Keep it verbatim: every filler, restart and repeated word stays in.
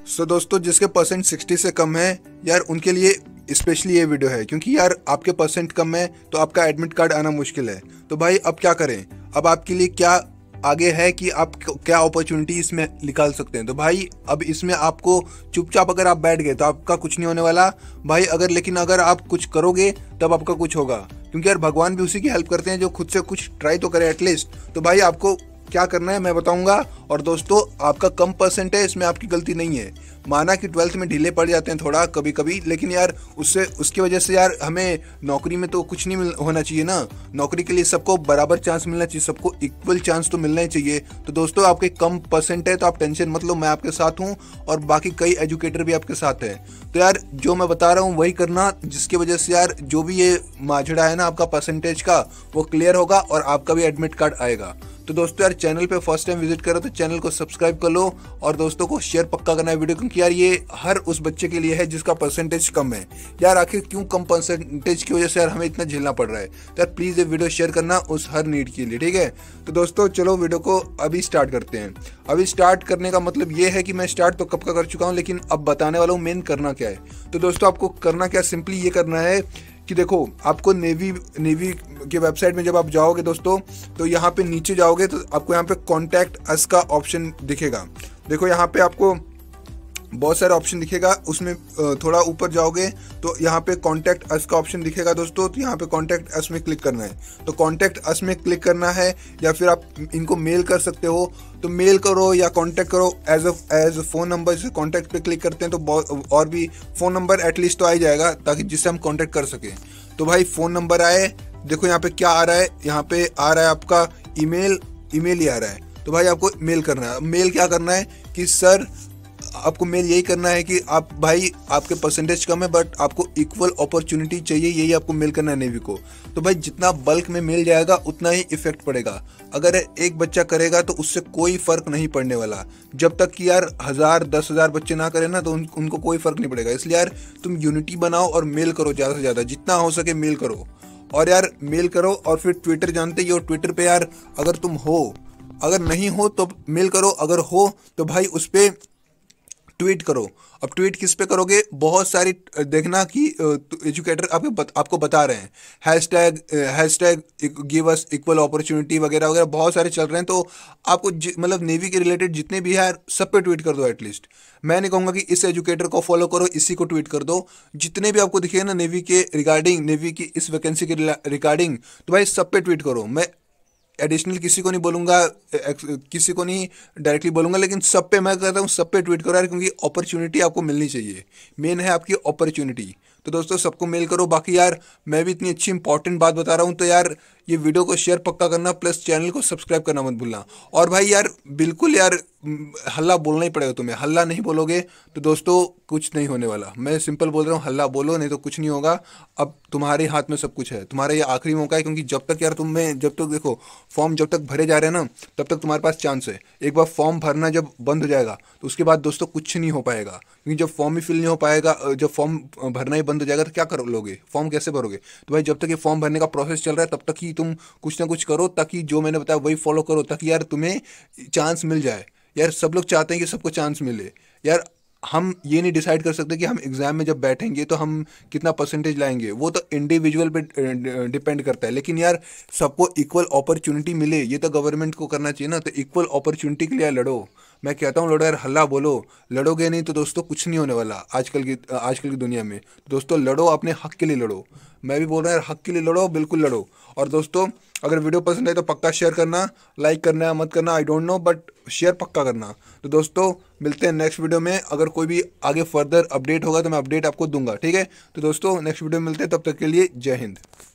सो so, दोस्तों जिसके percent sixty से कम है यार उनके लिए स्पेशली ये वीडियो है, क्योंकि यार आपके परसेंट कम है तो आपका एडमिट कार्ड आना मुश्किल है। तो भाई अब क्या करें, अब आपके लिए क्या आगे है कि आप क्या अपॉर्चुनिटी इसमें निकाल सकते हैं। तो भाई अब इसमें आपको चुपचाप अगर आप बैठ गए तो आपका कुछ नहीं होने वाला भाई, अगर लेकिन अगर आप कुछ करोगे तब आपका कुछ होगा, क्योंकि यार भगवान भी उसी की हेल्प करते हैं जो खुद से कुछ ट्राई तो करे एटलीस्ट। तो भाई आपको क्या करना है मैं बताऊंगा। और दोस्तों आपका कम परसेंट है, इसमें आपकी गलती नहीं है। माना कि ट्वेल्थ में ढीले पड़ जाते हैं थोड़ा कभी कभी, लेकिन यार उससे उसकी वजह से यार हमें नौकरी में तो कुछ नहीं मिल होना चाहिए ना। नौकरी के लिए सबको बराबर चांस मिलना चाहिए, सबको इक्वल चांस तो मिलना ही चाहिए। तो दोस्तों आपके कम परसेंट है तो आप टेंशन मत लो, मैं आपके साथ हूँ और बाकी कई एजुकेटर भी आपके साथ है। तो यार जो मैं बता रहा हूँ वही करना, जिसकी वजह से यार जो भी ये माजड़ा है ना आपका परसेंटेज का वो क्लियर होगा और आपका भी एडमिट कार्ड आएगा। तो दोस्तों यार चैनल पे फर्स्ट टाइम विजिट करो तो चैनल को सब्सक्राइब कर लो और दोस्तों को शेयर पक्का करना है वीडियो, क्योंकि यार ये हर उस बच्चे के लिए है जिसका परसेंटेज कम है। यार आखिर क्यों कम परसेंटेज की वजह से यार हमें इतना झेलना पड़ रहा है। तो यार प्लीज़ ये वीडियो शेयर करना उस हर नीड के लिए, ठीक है। तो दोस्तों चलो वीडियो को अभी स्टार्ट करते हैं। अभी स्टार्ट करने का मतलब ये है कि मैं स्टार्ट तो कब का कर चुका हूँ, लेकिन अब बताने वाला हूँ मेन करना क्या है। तो दोस्तों आपको करना क्या, सिंपली ये करना है कि देखो आपको नेवी नेवी के वेबसाइट में जब आप जाओगे दोस्तों तो यहाँ पे नीचे जाओगे तो आपको यहाँ पे कॉन्टैक्ट अस का ऑप्शन दिखेगा। देखो यहाँ पे आपको बहुत सारे ऑप्शन दिखेगा, उसमें थोड़ा ऊपर जाओगे तो यहाँ पे कॉन्टैक्ट अस का ऑप्शन दिखेगा दोस्तों। तो यहाँ पे कॉन्टैक्ट अस में क्लिक करना है। तो कॉन्टैक्ट अस में क्लिक करना है या फिर आप इनको मेल कर सकते हो, तो मेल करो या कांटेक्ट करो एज एज फ़ोन नंबर से कॉन्टैक्ट पे क्लिक करते हैं तो बहुत और भी फ़ोन नंबर एटलीस्ट तो आ ही जाएगा ताकि जिससे हम कांटेक्ट कर सकें। तो भाई फ़ोन नंबर आए, देखो यहाँ पे क्या आ रहा है, यहाँ पे आ रहा है आपका ईमेल, ईमेल ही आ रहा है। तो भाई आपको मेल करना है। मेल क्या करना है कि सर आपको मेल यही करना है कि आप भाई आपके परसेंटेज कम है बट आपको इक्वल अपॉर्चुनिटी चाहिए, यही आपको मेल करना है नेवी को। तो भाई जितना बल्क में मेल जाएगा उतना ही इफेक्ट पड़ेगा। अगर एक बच्चा करेगा तो उससे कोई फर्क नहीं पड़ने वाला, जब तक कि यार हज़ार दस हज़ार बच्चे ना करें ना तो उन, उनको कोई फर्क नहीं पड़ेगा। इसलिए यार तुम यूनिटी बनाओ और मेल करो, ज़्यादा से ज़्यादा जितना हो सके मेल करो। और यार मेल करो और फिर ट्विटर जानते ही हो, ट्विटर पे यार अगर तुम हो, अगर नहीं हो तो मेल करो, अगर हो तो भाई उस पर ट्वीट करो। अब ट्वीट किस पे करोगे, बहुत सारी देखना कि एजुकेटर आपको बत, आपको बता रहे हैं hashtag hashtag give us equal opportunity वगैरह वगैरह बहुत सारे चल रहे हैं। तो आपको मतलब नेवी के रिलेटेड जितने भी है सब पे ट्वीट कर दो एटलीस्ट। मैं नहीं कहूँगा कि इस एजुकेटर को फॉलो करो, इसी को ट्वीट कर दो। जितने भी आपको दिखेगा ना नेवी के रिगार्डिंग, नेवी की इस वैकेंसी के रिगार्डिंग, तो भाई सब पे ट्वीट करो। मैं एडिशनल किसी को नहीं बोलूँगा, किसी को नहीं डायरेक्टली बोलूँगा, लेकिन सब पे मैं कहता हूँ सब पे ट्वीट करो यार, क्योंकि अपॉर्चुनिटी आपको मिलनी चाहिए। मेन है आपकी अपॉर्चुनिटी। तो दोस्तों सबको मेल करो। बाकी यार मैं भी इतनी अच्छी इंपॉर्टेंट बात बता रहा हूँ तो यार ये वीडियो को शेयर पक्का करना, प्लस चैनल को सब्सक्राइब करना मत भूलना। और भाई यार बिल्कुल यार हल्ला बोलना ही पड़ेगा तुम्हें, हल्ला नहीं बोलोगे तो दोस्तों कुछ नहीं होने वाला। मैं सिंपल बोल रहा हूँ, हल्ला बोलो नहीं तो कुछ नहीं होगा। अब तुम्हारे हाथ में सब कुछ है, तुम्हारा ये आखिरी मौका है, क्योंकि जब तक यार तुम्हें जब तक देखो फॉर्म जब तक भरे जा रहे हैं ना तब तक तुम्हारे पास चांस है। एक बार फॉर्म भरना जब बंद हो जाएगा तो उसके बाद दोस्तों कुछ नहीं हो पाएगा, क्योंकि जब फॉर्म ही फिल नहीं हो पाएगा, जब फॉर्म भरना ही बंद हो जाएगा तो क्या कर लोगे, फॉर्म कैसे भरोगे। तो भाई जब तक ये फॉर्म भरने का प्रोसेस चल रहा है तब तक ही तुम कुछ ना कुछ करो, ताकि जो मैंने बताया वही फॉलो करो, ताकि यार तुम्हें चांस मिल जाए। यार सब लोग चाहते हैं कि सबको चांस मिले। यार हम ये नहीं डिसाइड कर सकते कि हम एग्ज़ाम में जब बैठेंगे तो हम कितना परसेंटेज लाएंगे, वो तो इंडिविजुअल पे डिपेंड करता है। लेकिन यार सबको इक्वल अपॉर्चुनिटी मिले ये तो गवर्नमेंट को करना चाहिए ना। तो इक्वल अपॉर्चुनिटी के लिए लड़ो, मैं कहता हूँ लड़ो यार, हल्ला बोलो। लड़ोगे नहीं तो दोस्तों कुछ नहीं होने वाला आजकल की आजकल की दुनिया में। दोस्तों लड़ो, अपने हक के लिए लड़ो। मैं भी बोल रहा हूँ यार हक के लिए लड़ो, बिल्कुल लड़ो। और दोस्तों अगर वीडियो पसंद है तो पक्का शेयर करना, लाइक करना मत करना I don't know, but share पक्का करना। तो दोस्तों मिलते हैं नेक्स्ट वीडियो में। अगर कोई भी आगे फर्दर अपडेट होगा तो मैं अपडेट आपको दूंगा, ठीक है। तो दोस्तों नेक्स्ट वीडियो में मिलते हैं, तब तक के लिए जय हिंद।